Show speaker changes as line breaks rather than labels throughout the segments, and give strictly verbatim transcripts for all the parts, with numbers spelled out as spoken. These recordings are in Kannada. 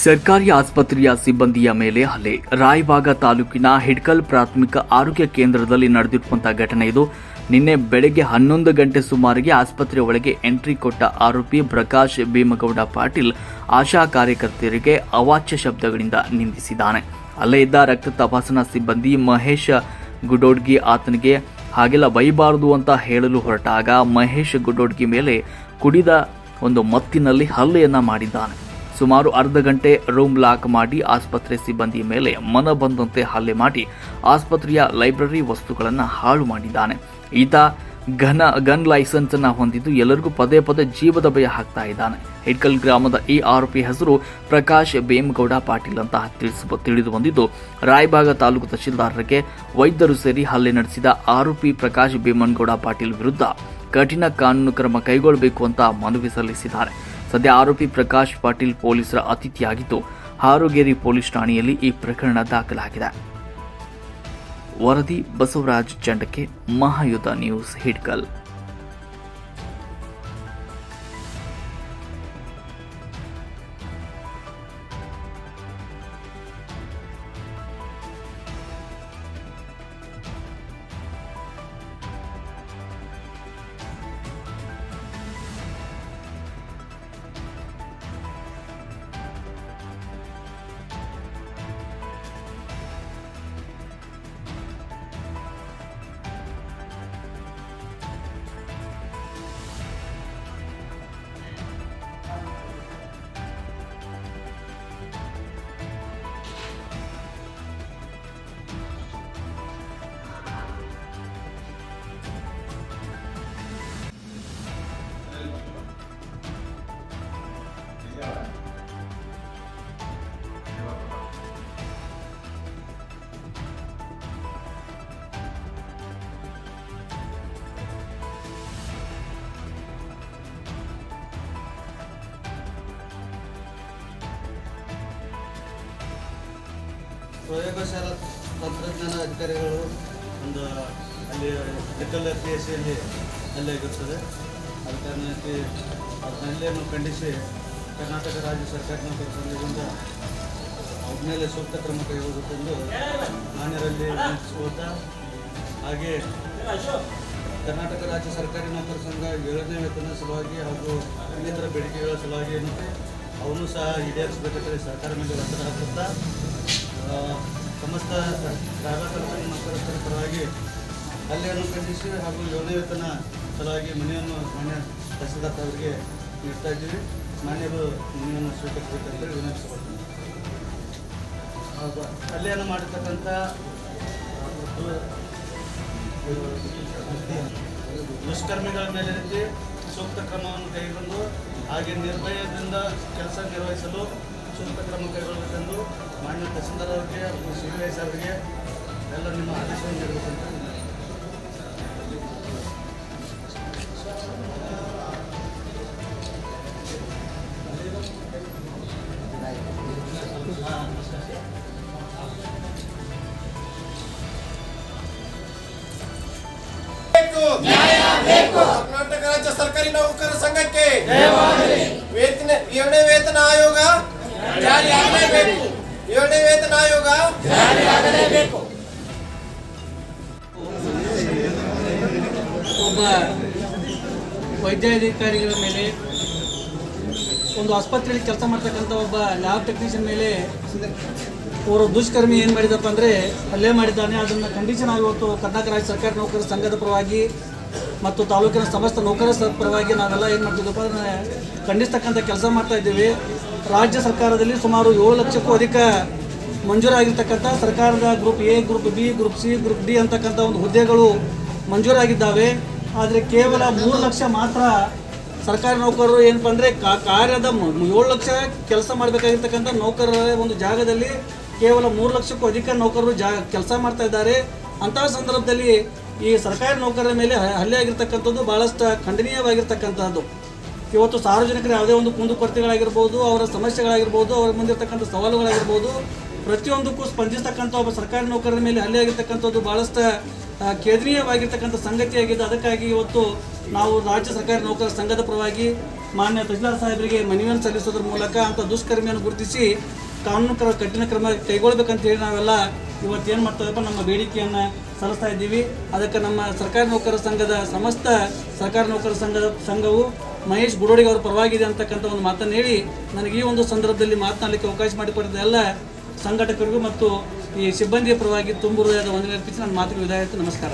ಸರ್ಕಾರಿ ಆಸ್ಪತ್ರೆಯ ಸಿಬ್ಬಂದಿಯ ಮೇಲೆ ಹಲ್ಲೆ. ರಾಯಬಾಗ ತಾಲೂಕಿನ ಹಿಡ್ಕಲ್ ಪ್ರಾಥಮಿಕ ಆರೋಗ್ಯ ಕೇಂದ್ರದಲ್ಲಿ ನಡೆದಿರುವಂತಹ ಘಟನೆ ಇದು. ನಿನ್ನೆ ಬೆಳಗ್ಗೆ ಹನ್ನೊಂದು ಗಂಟೆ ಸುಮಾರಿಗೆ ಆಸ್ಪತ್ರೆ ಒಳಗೆ ಎಂಟ್ರಿ ಕೊಟ್ಟ ಆರೋಪಿ ಪ್ರಕಾಶ್ ಭೀಮಗೌಡ ಪಾಟೀಲ್ ಆಶಾ ಕಾರ್ಯಕರ್ತರಿಗೆ ಅವಾಚ್ಯ ಶಬ್ದಗಳಿಂದ ನಿಂದಿಸಿದ್ದಾನೆ. ಅಲ್ಲೇ ಇದ್ದ ರಕ್ತ ತಪಾಸಣಾ ಸಿಬ್ಬಂದಿ ಮಹೇಶ್ ಗುಡೋಡ್ಗಿ ಆತನಿಗೆ ಹಾಗೆಲ್ಲ ಬೈಬಾರದು ಅಂತ ಹೇಳಲು ಹೊರಟಾಗ ಮಹೇಶ್ ಗುಡೋಡ್ಗಿ ಮೇಲೆ ಕುಡಿದ ಒಂದು ಮತ್ತಿನಲ್ಲಿ ಹಲ್ಲೆಯನ್ನ ಮಾಡಿದ್ದಾನೆ. ಸುಮಾರು ಅರ್ಧ ಗಂಟೆ ರೂಮ್ ಲಾಕ್ ಮಾಡಿ ಆಸ್ಪತ್ರೆ ಸಿಬ್ಬಂದಿ ಮೇಲೆ ಮನ ಬಂದಂತೆ ಹಲ್ಲೆ ಮಾಡಿ ಆಸ್ಪತ್ರೆಯ ಲೈಬ್ರರಿ ವಸ್ತುಗಳನ್ನು ಹಾಳು ಮಾಡಿದ್ದಾನೆ. ಈತ ಘನ ಗನ್ ಲೈಸೆನ್ಸ್ ಅನ್ನು ಹೊಂದಿದ್ದು ಎಲ್ಲರಿಗೂ ಪದೇ ಪದೇ ಜೀವದ ಭಯ ಹಾಕ್ತಾ ಇದ್ದಾನೆ. ಹಿಡ್ಕಲ್ ಗ್ರಾಮದ ಈ ಆರೋಪಿ ಹೆಸರು ಪ್ರಕಾಶ್ ಭೀಮಗೌಡ ಪಾಟೀಲ್ ಅಂತ ತಿಳಿದು ಬಂದಿದ್ದು, ರಾಯಬಾಗ ತಾಲೂಕು ತಹಶೀಲ್ದಾರರಿಗೆ ವೈದ್ಯರು ಸೇರಿ ಹಲ್ಲೆ ನಡೆಸಿದ ಆರೋಪಿ ಪ್ರಕಾಶ್ ಭೀಮಗೌಡ ಪಾಟೀಲ್ ವಿರುದ್ಧ ಕಠಿಣ ಕಾನೂನು ಕ್ರಮ ಕೈಗೊಳ್ಳಬೇಕು ಅಂತ ಮನವಿ ಸಲ್ಲಿಸಿದ್ದಾರೆ. ಸದ್ಯ ಆರೋಪಿ ಪ್ರಕಾಶ್ ಪಾಟೀಲ್ ಪೊಲೀಸರ ಅತಿಥಿಯಾಗಿದ್ದು ಹಾರೋಗೇರಿ ಪೊಲೀಸ್ ಠಾಣೆಯಲ್ಲಿ ಈ ಪ್ರಕರಣ ದಾಖಲಾಗಿದೆ. ವರದಿ ಬಸವರಾಜ್ ಚಂಡಕೆ, ಮಹಾಯುದ್ಧ ನ್ಯೂಸ್, ಹಿಡ್ಕಲ್.
ಪ್ರಯೋಗಶಾಲಾ ತಂತ್ರಜ್ಞಾನ ಅಧಿಕಾರಿಗಳು ಒಂದು ಅಲ್ಲಿ ಹಿಡ್ಕಲ್ ಪಿ ಎಸ್ ಸಿಯಲ್ಲಿ ಹಲ್ಲೆ ಆಗಿರುತ್ತದೆ. ಅದ ಕಾರಣಕ್ಕೆ ಆ ಹಲ್ಲೆಯನ್ನು ಖಂಡಿಸಿ ಕರ್ನಾಟಕ ರಾಜ್ಯ ಸರ್ಕಾರಿ ನೌಕರರ ಸಂಘದಿಂದ ಅವ್ರ ಮೇಲೆ ಸೂಕ್ತ ಕ್ರಮ ಕೈಗೊಳ್ಳಬೇಕೆಂದು ಮಾನ್ಯರಲ್ಲಿ ವಿನಂತಿಸುತ್ತಾ, ಹಾಗೆ ಕರ್ನಾಟಕ ರಾಜ್ಯ ಸರ್ಕಾರಿ ನೌಕರರ ಸಂಘ ಏಳನೇ ವೇತನ ಸಲುವಾಗಿ ಹಾಗೂ ಇನ್ನಿತರ ಬೇಡಿಕೆಗಳ ಸಲುವಾಗಿ ಏನಂತೆ ಅವನು ಸಹ ಈಡೇರಿಸಬೇಕಂತೇಳಿ ಸರ್ಕಾರ ಮೇಲೆ ಒತ್ತಡ ಹಾಕುತ್ತಾ ಸಮಸ್ತ ರಾಜ್ಯ ಸರ್ಕಾರಿ ನೌಕರರ ಪರವಾಗಿ ಹಲ್ಲೆಯನ್ನು ಖಂಡಿಸಿ ಹಾಗೂ ಏಳನೇ ವೇತನ ಸಲುವಾಗಿ ಮನೆಯನ್ನು ಮಾನ್ಯ ತಹಸೀಲ್ದಾರ್ ಅವರಿಗೆ ನೀಡ್ತಾ ಇದ್ದೀವಿ. ಮಾನ್ಯರು ಮನೆಯನ್ನು ಸ್ವೀಕರಿಸಬೇಕಂತೇಳಿ ವಿನಂತಿಸಿಕೊಳ್ತೀನಿ. ಹಾಗೂ ಹಲ್ಲೆಯನ್ನು ಮಾಡಿರ್ತಕ್ಕಂಥ ದುಷ್ಕರ್ಮಿಗಳ ಮೇಲೆ ಸೂಕ್ತ ಕ್ರಮವನ್ನು ಕೈಗೊಂಡು ಹಾಗೆ ನಿರ್ಭಯದಿಂದ ಕೆಲಸ ನಿರ್ವಹಿಸಲು ಸೂಕ್ತ ಕ್ರಮ ಕೈಗೊಳ್ಳಬೇಕೆಂದು ಮಾನ್ಯ ತಹಸೀಲ್ದಾರ್ ಅವರಿಗೆ ಹಾಗೂ ಸಿ ವಿ ಎಸ್ ಅವರಿಗೆ ಎಲ್ಲ ನಿಮ್ಮ ಆದೇಶವನ್ನು ನೀಡಬೇಕಂತ
ಕರ್ನಾಟಕ ರಾಜ್ಯ ಸರ್ಕಾರಿ ನೌಕರರ ಸಂಘಕ್ಕೆ ವೇತನ ಏಳನೇ ವೇತನ ಆಯೋಗ ಜಾರಿ ಆಗಲೇಬೇಕು. ಏಳನೇ ವೇತನ ಆಯೋಗ ಜಾರಿ ಆಗಲೇಬೇಕು.
ಒಬ್ಬ ವೈದ್ಯಾಧಿಕಾರಿಗಳ ಮೇಲೆ, ಒಂದು ಆಸ್ಪತ್ರೆಯಲ್ಲಿ ಕೆಲಸ ಮಾಡ್ತಕ್ಕಂಥ ಒಬ್ಬ ಲ್ಯಾಬ್ ಟೆಕ್ನಿಷಿಯನ್ ಮೇಲೆ ಅವರು ದುಷ್ಕರ್ಮಿ ಏನು ಮಾಡಿದಪ್ಪ ಅಂದರೆ ಹಲ್ಲೆ ಮಾಡಿದ್ದಾನೆ. ಅದನ್ನು ಖಂಡಿಸಿ ನಾವು ಇವತ್ತು ಕರ್ನಾಟಕ ರಾಜ್ಯ ಸರ್ಕಾರಿ ನೌಕರರ ಸಂಘದ ಪರವಾಗಿ ಮತ್ತು ತಾಲೂಕಿನ ಸಮಸ್ತ ನೌಕರರ ಪರವಾಗಿ ನಾವೆಲ್ಲ ಏನು ಮಾಡ್ತಿದ್ದಪ್ಪ ಅದನ್ನು ಖಂಡಿಸ್ತಕ್ಕಂಥ ಕೆಲಸ ಮಾಡ್ತಾ ಇದ್ದೀವಿ. ರಾಜ್ಯ ಸರ್ಕಾರದಲ್ಲಿ ಸುಮಾರು ಏಳು ಲಕ್ಷಕ್ಕೂ ಅಧಿಕ ಮಂಜೂರಾಗಿರ್ತಕ್ಕಂಥ ಸರ್ಕಾರದ group A, group B, group C, group D ಅಂತಕ್ಕಂಥ ಒಂದು ಹುದ್ದೆಗಳು ಮಂಜೂರಾಗಿದ್ದಾವೆ. ಆದರೆ ಕೇವಲ ಮೂರು ಲಕ್ಷ ಮಾತ್ರ ಸರ್ಕಾರಿ ನೌಕರರು ಏನಪ್ಪ ಅಂದರೆ ಕಾರ್ಯದ ಏಳು ಲಕ್ಷ ಕೆಲಸ ಮಾಡಬೇಕಾಗಿರ್ತಕ್ಕಂಥ ನೌಕರರ ಒಂದು ಜಾಗದಲ್ಲಿ ಕೇವಲ ಮೂರು ಲಕ್ಷಕ್ಕೂ ಅಧಿಕ ನೌಕರರು ಜಾ ಕೆಲಸ ಮಾಡ್ತಾ ಇದ್ದಾರೆ. ಅಂತಹ ಸಂದರ್ಭದಲ್ಲಿ ಈ ಸರ್ಕಾರಿ ನೌಕರರ ಮೇಲೆ ಹಲ್ಲೆ ಆಗಿರ್ತಕ್ಕಂಥದ್ದು ಭಾಳಷ್ಟು ಖಂಡನೀಯವಾಗಿರ್ತಕ್ಕಂಥದ್ದು. ಇವತ್ತು ಸಾರ್ವಜನಿಕರ ಯಾವುದೇ ಒಂದು ಕುಂದುಕೊರತೆಗಳಾಗಿರ್ಬೋದು, ಅವರ ಸಮಸ್ಯೆಗಳಾಗಿರ್ಬೋದು, ಅವರ ಮುಂದಿರ್ತಕ್ಕಂಥ ಸವಾಲುಗಳಾಗಿರ್ಬೋದು, ಪ್ರತಿಯೊಂದಕ್ಕೂ ಸ್ಪಂದಿಸ್ತಕ್ಕಂಥ ಒಬ್ಬ ಸರ್ಕಾರಿ ನೌಕರರ ಮೇಲೆ ಹಲ್ಲೆ ಆಗಿರ್ತಕ್ಕಂಥದ್ದು ಭಾಳಷ್ಟು ಖೇದನೀಯವಾಗಿರ್ತಕ್ಕಂಥ ಸಂಗತಿಯಾಗಿದ್ದು. ಅದಕ್ಕಾಗಿ ಇವತ್ತು ನಾವು ರಾಜ್ಯ ಸರ್ಕಾರಿ ನೌಕರರ ಸಂಘದ ಪರವಾಗಿ ಮಾನ್ಯ ತಹಸೀಲ್ದಾರ್ ಸಾಹೇಬರಿಗೆ ಮನವಿಯನ್ನು ಸಲ್ಲಿಸೋದ್ರ ಮೂಲಕ ಅಂಥ ದುಷ್ಕರ್ಮಿಯನ್ನು ಗುರುತಿಸಿ ಕಾನೂನು ಕ್ರಮ ಕಠಿಣ ಕ್ರಮ ಕೈಗೊಳ್ಬೇಕಂತ ಹೇಳಿ ನಾವೆಲ್ಲ ಇವತ್ತೇನು ಮಾಡ್ತಾರಪ್ಪ ನಮ್ಮ ಬೇಡಿಕೆಯನ್ನು ಸಲ್ಲಿಸ್ತಾ ಇದ್ದೀವಿ. ಅದಕ್ಕೆ ನಮ್ಮ ಸರ್ಕಾರಿ ನೌಕರರ ಸಂಘದ ಸಮಸ್ತ ಸರ್ಕಾರಿ ನೌಕರರ ಸಂಘದ ಸಂಘವು ಮಹೇಶ್ ಗುಡೋಡಿಗೆ ಅವರ ಪರವಾಗಿದೆ ಅಂತಕ್ಕಂಥ ಒಂದು ಮಾತನ್ನು ಹೇಳಿ ನನಗೆ ಈ ಒಂದು ಸಂದರ್ಭದಲ್ಲಿ ಮಾತನಾಡಲಿಕ್ಕೆ ಅವಕಾಶ ಮಾಡಿಕೊಟ್ಟಿದ್ದ ಎಲ್ಲ ಸಂಘಟಕರಿಗೂ ಮತ್ತು ಈ ಸಿಬ್ಬಂದಿಯ ಪರವಾಗಿ ತುಂಬ ಹೃದಯದ ವಂದನೆ ಅರ್ಪಿಸಿ ನನ್ನ ಮಾತಿಗೆ ವಿದಾಯ. ನಮಸ್ಕಾರ.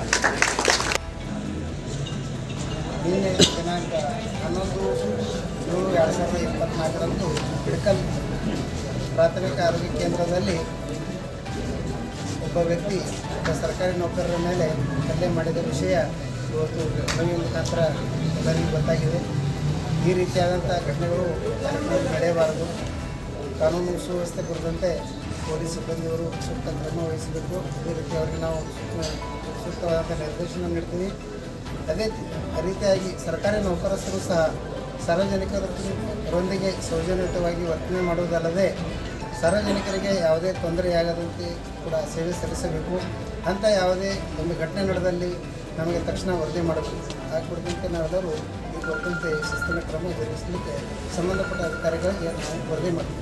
ನಿನ್ನೆ ದಿನಾಂಕ ಹನ್ನೊಂದು ಏಳು ಎರಡು ಸಾವಿರದ ಇಪ್ಪತ್ತ್ನಾಲ್ಕರಂದು ಹಿಡ್ಕಲ್ ಪ್ರಾಥಮಿಕ ಆರೋಗ್ಯ ಕೇಂದ್ರದಲ್ಲಿ ಒಬ್ಬ ವ್ಯಕ್ತಿ ಒಬ್ಬ ಸರ್ಕಾರಿ ನೌಕರರ ಮೇಲೆ ಹಲ್ಲೆ ಮಾಡಿದ ವಿಷಯ ಇವತ್ತು ಮನವಿ ಮುಖಾಂತರ ಎಲ್ಲರಿಗೂ ಗೊತ್ತಾಗಿದೆ. ಈ ರೀತಿಯಾದಂಥ ಘಟನೆಗಳು ನಡೆಯಬಾರದು. ಕಾನೂನು ಸುವ್ಯವಸ್ಥೆ ಕುರಿತಂತೆ ಪೊಲೀಸ್ ಸಿಬ್ಬಂದಿಯವರು ಸೂಕ್ತ ಕ್ರಮ ವಹಿಸಬೇಕು. ಅದೇ ರೀತಿ ಅವರಿಗೆ ನಾವು ಸೂಕ್ತವಾದಂಥ ನಿರ್ದೇಶನ ನೀಡ್ತೀವಿ. ಅದೇ ರೀತಿಯಾಗಿ ಸರ್ಕಾರಿ ನೌಕರಸ್ಥರು ಸಹ ಸಾರ್ವಜನಿಕರೊಂದಿಗೆ ಸೌಜನ್ಯಯುತವಾಗಿ ವರ್ತನೆ ಮಾಡುವುದಲ್ಲದೆ ಸಾರ್ವಜನಿಕರಿಗೆ ಯಾವುದೇ ತೊಂದರೆಯಾಗದಂತೆ ಕೂಡ ಸೇವೆ ಸಲ್ಲಿಸಬೇಕು. ಅಂಥ ಯಾವುದೇ ಒಂದು ಘಟನೆ ನಡೆದಲ್ಲಿ ನಮಗೆ ತಕ್ಷಣ ವರದಿ ಮಾಡಬೇಕು. ಆ ಕುರಿತಂತೆ ನಾವೆಲ್ಲರೂ ಈ ಕುರಿತಂತೆ ಶಿಸ್ತಿನ ಕ್ರಮ ಜರುಗಿಸಲಿಕ್ಕೆ ಸಂಬಂಧಪಟ್ಟ ಅಧಿಕಾರಿಗಳಿಗೆ ನಾವು ವರದಿ ಮಾಡ್ತೀವಿ.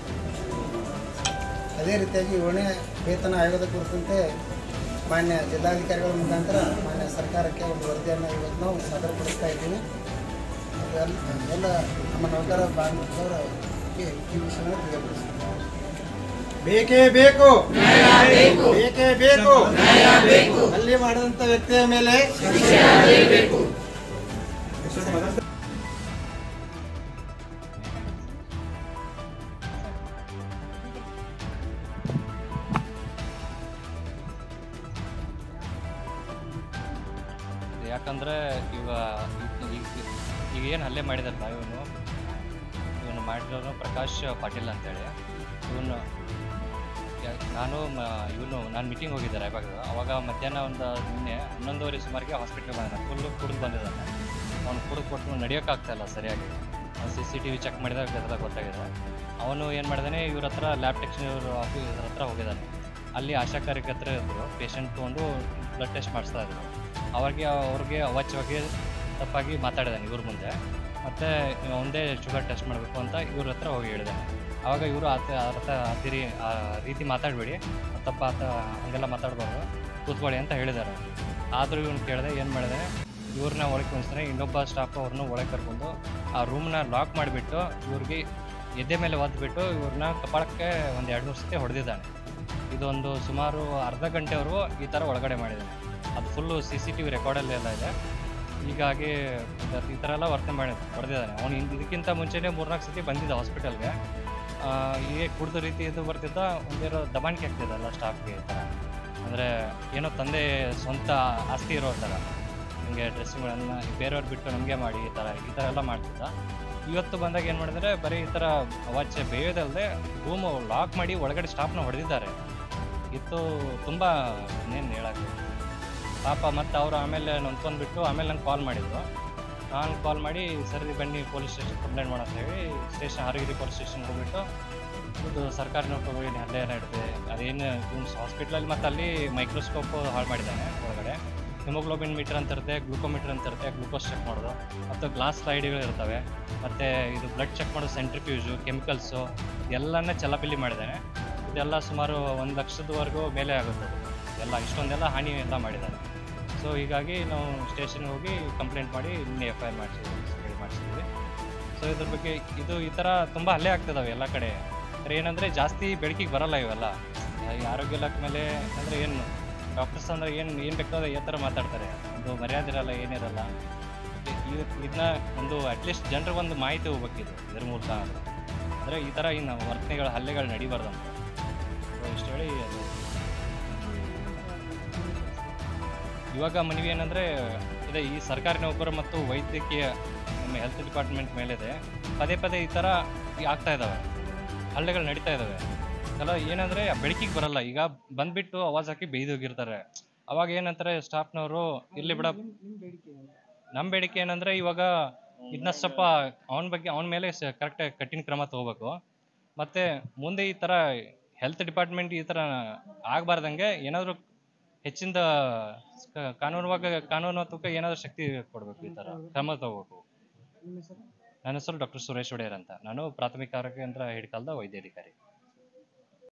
ಅದೇ ರೀತಿಯಾಗಿ ಏಳನೇ ವೇತನ ಆಯೋಗದ ಕುರಿತಂತೆ ಮಾನ್ಯ ಜಿಲ್ಲಾಧಿಕಾರಿಗಳ ಮುಖಾಂತರ ಮಾನ್ಯ ಸರ್ಕಾರಕ್ಕೆ ಒಂದು ವರದಿಯನ್ನು ಇವತ್ತು ನಾವು ಸಾದರಪಡಿಸ್ತಾ ಇದ್ದೀವಿ. ಎಲ್ಲ ನಮ್ಮ ನೌಕರ ಬಾಂಧವರಿಗೆ ಈ ವಿಷಯವನ್ನು ತಿಳಿಯಪಡಿಸ್ತೀವಿ.
ಬೇಕೇ ಬೇಕು ಬೇಕೇ ಬೇಕು ಹಲ್ಲೆ ಮಾಡಿದಂಥ ವ್ಯಕ್ತಿಯ ಮೇಲೆ
ಯಾಕಂದರೆ ಈಗ ಈಗ ಏನು ಹಲ್ಲೆ ಮಾಡಿದಾರಲ್ಲ ಇವನು ಇವನು ಮಾಡಿರೋನು ಪ್ರಕಾಶ್ ಪಾಟೀಲ್ ಅಂತೇಳಿ. ಇವನು ನಾನು ಇವನು ನಾನು ಮೀಟಿಂಗ್ ಹೋಗಿದ್ದೆ ರಾಯಬಾಗದ. ಅವಾಗ ಮಧ್ಯಾಹ್ನ ಒಂದು ನಿನ್ನೆ ಹನ್ನೊಂದುವರೆ ಸುಮಾರಿಗೆ ಹಾಸ್ಪಿಟ್ಲಿಗೆ ಬಂದಿದ್ದಾನೆ. ಫುಲ್ಲು ಕುಡಿದು ಬಂದಿದ್ದಾನೆ. ಅವ್ನು ಕುಡಿದು ಕೊಟ್ಟು ನಡೆಯೋಕ್ಕಾಗ್ತಾಯಿಲ್ಲ ಸರಿಯಾಗಿ. C C T V check ಮಾಡಿದಾಗ ಅದ್ರಾಗ ಗೊತ್ತಾಗಿದೆ. ಅವನು ಏನು ಮಾಡಿದಾನೆ, ಇವ್ರ ಹತ್ರ ಲ್ಯಾಬ್ ಟೆಕ್ನಿಷಿಯನ್ ಆಫೀಸ್ ಹತ್ರ ಹೋಗಿದ್ದಾನೆ. ಅಲ್ಲಿ ಆಶಾ ಕಾರ್ಯಕರ್ತರು ಇದ್ದರು. ಪೇಷಂಟ್ ತೊಗೊಂಡು ಬ್ಲಡ್ ಟೆಸ್ಟ್ ಮಾಡಿಸ್ತಾ ಇದ್ರು. ಅವ್ರಿಗೆ ಅವ್ರಿಗೆ ಅವಾಚ್ಯವಾಗಿ ತಪ್ಪಾಗಿ ಮಾತಾಡಿದ್ದಾನೆ ಇವ್ರ ಮುಂದೆ. ಮತ್ತು ಒಂದೇ ಶುಗರ್ ಟೆಸ್ಟ್ ಮಾಡಬೇಕು ಅಂತ ಇವ್ರ ಹತ್ರ ಹೋಗಿ ಹೇಳಿದ್ದಾನೆ. ಆವಾಗ ಇವರು ಆತ ಅರ್ಥ ಆತಿರಿ ಆ ರೀತಿ ಮಾತಾಡಬೇಡಿ, ತಪ್ಪ ಆತ ಹಂಗೆಲ್ಲ ಮಾತಾಡಬಾರ್ದು, ಕೂತ್ಕೊಳ್ಳಿ ಅಂತ ಹೇಳಿದ್ದಾರೆ. ಆದರೂ ಇವ್ನು ಕೇಳಿದೆ ಏನು ಮಾಡಿದೆ, ಇವ್ರನ್ನ ಒಳಗೆ ಕುಣಿಸ್ತಾನೆ. ಇನ್ನೊಬ್ಬ ಸ್ಟಾಫ್ ಅವ್ರನ್ನ ಒಳಗೆ ಕರ್ಕೊಂಡು ಆ ರೂಮ್ನ ಲಾಕ್ ಮಾಡಿಬಿಟ್ಟು ಇವ್ರಿಗೆ ಎದೆ ಮೇಲೆ ಒದ್ಬಿಟ್ಟು ಇವ್ರನ್ನ ಕಪಾಳಕ್ಕೆ ಒಂದು ಎರಡು ಮೂರು ಸತಿ ಹೊಡೆದಿದ್ದಾನೆ. ಇದೊಂದು ಸುಮಾರು ಅರ್ಧ ಗಂಟೆವರೆಗೂ ಈ ಥರ ಒಳಗಡೆ ಮಾಡಿದ್ದಾನೆ. ಅದು full C C T V ರೆಕಾರ್ಡಲ್ಲೆಲ್ಲ ಇದೆ. ಹೀಗಾಗಿ ಈ ಥರ ಎಲ್ಲ ವರ್ತನೆ ಮಾಡಿ ಹೊಡೆದಿದ್ದಾನೆ. ಅವ್ನು ಇದಕ್ಕಿಂತ ಮುಂಚೆನೇ ಮೂರ್ನಾಲ್ಕು ಸತಿ ಬಂದಿದ್ದ ಹಾಸ್ಪಿಟಲ್ಗೆ. ಹೀಗೆ ಕುಡಿದ ರೀತಿ ಇದು ಬರ್ತಿದ್ದ, ಒಂದೇನೋ ದಬಾಣಿಕೆ ಆಗ್ತಿದ್ದಲ್ಲ ಸ್ಟಾಫ್ಗೆ. ಈ ಥರ ಅಂದರೆ ಏನೋ ತಂದೆ ಸ್ವಂತ ಆಸ್ತಿ ಇರೋ ಥರ ಹಿಂಗೆ ಡ್ರೆಸ್ಸುಗಳನ್ನು ಬೇರೆಯವ್ರು ಬಿಟ್ಟು ನಮಗೆ ಮಾಡಿ ಈ ಥರ ಈ ಥರ ಎಲ್ಲ ಮಾಡ್ತಿದ್ದ. ಇವತ್ತು ಬಂದಾಗ ಏನು ಮಾಡಿದರೆ ಬರೀ ಈ ಥರ ಅವಾಚ್ಯ ಬೇಯೋದಲ್ಲದೆ ರೂಮು ಲಾಕ್ ಮಾಡಿ ಒಳಗಡೆ ಸ್ಟಾಫ್ನ ಹೊಡೆದಿದ್ದಾರೆ. ಇದು ತುಂಬ ಇನ್ನೇನು ಹೇಳೋಕ್ಕೆ ಪಾಪ. ಮತ್ತು ಅವರು ಆಮೇಲೆ ನೊಂದ್ಕೊಂಡ್ಬಿಟ್ಟು ಆಮೇಲೆ ನಂಗೆ ಕಾಲ್ ಮಾಡಿದ್ರು. ನಾನು ಕಾಲ್ ಮಾಡಿ ಸರಿ ಬನ್ನಿ ಪೊಲೀಸ್ ಸ್ಟೇಷನ್ ಕಂಪ್ಲೇಂಟ್ ಮಾಡಂತ ಹೇಳಿ ಸ್ಟೇಷನ್ ಹಾರಗಿರಿ ಪೊಲೀಸ್ ಸ್ಟೇಷನ್ಗೆ ಹೋಗ್ಬಿಟ್ಟು ಇದು ಸರ್ಕಾರಿ ನೌಕರರಿಗೆ ಹಲ್ಲೆ ನಡೆದಿದೆ, ಅದೇನು ಇವ್ನು ಹಾಸ್ಪಿಟ್ಲಲ್ಲಿ ಮತ್ತು ಅಲ್ಲಿ ಮೈಕ್ರೋಸ್ಕೋಪ್ ಹಾಳು ಮಾಡಿದ್ದಾನೆ. ಒಳಗಡೆ ಹಿಮೋಗ್ಲೋಬಿನ್ ಮೀಟರ್ ಅಂತ ಇರುತ್ತೆ, ಗ್ಲೂಕೋಮೀಟರ್ ಅಂತ ಇರುತ್ತೆ, ಗ್ಲೂಕೋಸ್ ಚೆಕ್ ಮಾಡೋದು, ಮತ್ತು ಗ್ಲಾಸ್ ಸ್ಲೈಡ್ಗಳು ಇರ್ತವೆ, ಮತ್ತು ಇದು ಬ್ಲಡ್ ಚೆಕ್ ಮಾಡೋದು, ಸೆಂಟ್ರಿಫ್ಯೂಸು, ಕೆಮಿಕಲ್ಸು ಎಲ್ಲನೇ ಚೆಲ್ಲಾಪಿಲ್ಲಿ ಮಾಡಿದ್ದಾನೆ. ಇದೆಲ್ಲ ಸುಮಾರು ಒಂದು ಲಕ್ಷದವರೆಗೂ ಮೇಲೆ ಆಗುತ್ತೆ. ಎಲ್ಲ ಇಷ್ಟೊಂದೆಲ್ಲ ಹಾನಿ ಎಲ್ಲ ಮಾಡಿದ್ದಾರೆ. ಸೊ ಹೀಗಾಗಿ ನಾವು ಸ್ಟೇಷನ್ಗೆ ಹೋಗಿ ಕಂಪ್ಲೇಂಟ್ ಮಾಡಿ ಇನ್ನೇ ಎಫ್ ಐ ಆರ್ ಮಾಡಿಸಿದ್ವಿ ಮಾಡಿಸಿದ್ವಿ ಸೊ ಇದ್ರ ಬಗ್ಗೆ ಇದು ಈ ಥರ ತುಂಬ ಹಲ್ಲೆ ಆಗ್ತಿದ್ದಾವೆ ಎಲ್ಲ ಕಡೆ. ಅಂದರೆ ಏನಂದರೆ ಜಾಸ್ತಿ ಬೆಳಕಿಗೆ ಬರೋಲ್ಲ ಇವೆಲ್ಲ. ಈ ಆರೋಗ್ಯ ಇಲಾಖೆ ಮೇಲೆ ಅಂದರೆ ಏನು ಡಾಕ್ಟರ್ಸ್ ಅಂದರೆ ಏನು ಏನು ಬೇಕಾದ್ರೆ ಈ ಥರ ಮಾತಾಡ್ತಾರೆ. ಒಂದು ಮರ್ಯಾದೆ ಇರಲ್ಲ, ಏನಿರಲ್ಲ. ಇದು ಇದನ್ನ ಒಂದು ಅಟ್ಲೀಸ್ಟ್ ಜನರಿಗೆ ಒಂದು ಮಾಹಿತಿ ಹೋಗ್ಬೇಕಿದು ಇದ್ರ ಮೂಲಕ. ಅಂದರೆ ಈ ಥರ ಇನ್ನು ವರ್ತನೆಗಳು ಹಲ್ಲೆಗಳು ನಡಿಬಾರ್ದಂತ ಸೊ ಇಷ್ಟು ಹೇಳಿ ಅದು ಇವಾಗ ಮನವಿ ಏನಂದರೆ ಇದೆ, ಈ ಸರ್ಕಾರಿ ನೌಕರರು ಮತ್ತು ವೈದ್ಯಕೀಯ ನಮ್ಮ ಹೆಲ್ತ್ ಡಿಪಾರ್ಟ್ಮೆಂಟ್ ಮೇಲಿದೆ. ಪದೇ ಪದೇ ಈ ಥರ ಆಗ್ತಾ ಇದ್ದಾವೆ, ಹಲ್ಲೆಗಳು ನಡೀತಾ ಇದ್ದಾವೆ. ಎಲ್ಲ ಏನಂದರೆ ಬೆಳಕಿಗೆ ಬರಲ್ಲ. ಈಗ ಬಂದುಬಿಟ್ಟು ಆವಾಜ್ ಹಾಕಿ ಬೇಯ್ದೋಗಿರ್ತಾರೆ. ಅವಾಗ ಏನಂತಾರೆ ಸ್ಟಾಫ್ನವರು, ಇಲ್ಲಿ ಬಿಡ ನಮ್ಮ ಬೇಡಿಕೆ ಏನಂದರೆ ಇವಾಗ ಇದನ್ನ ಸ್ವಲ್ಪ ಅವನ ಬಗ್ಗೆ ಅವನ ಮೇಲೆ ಕರೆಕ್ಟಾಗಿ ಕಠಿಣ ಕ್ರಮ ತೊಗೋಬೇಕು. ಮತ್ತು ಮುಂದೆ ಈ ಥರ ಹೆಲ್ತ್ ಡಿಪಾರ್ಟ್ಮೆಂಟ್ ಈ ಥರ ಆಗಬಾರ್ದಂಗೆ ಏನಾದರೂ ಹೆಚ್ಚಿಂದ ಕಾನೂನುವಾಗ ಕಾನೂನಾತ್ಮಕ ಏನಾದರೂ ಶಕ್ತಿ ಕೊಡಬೇಕು, ಈ ಥರ ಕ್ರಮ ತಗೋಬೇಕು. ನನ್ನ ಹೆಸರು ಡಾಕ್ಟರ್ ಸುರೇಶ್ ಒಡೆಯರ್ ಅಂತ. ನಾನು ಪ್ರಾಥಮಿಕ ಆರೋಗ್ಯ ಕೇಂದ್ರ ಹಿಡ್ಕಲ್ದ ವೈದ್ಯಾಧಿಕಾರಿ.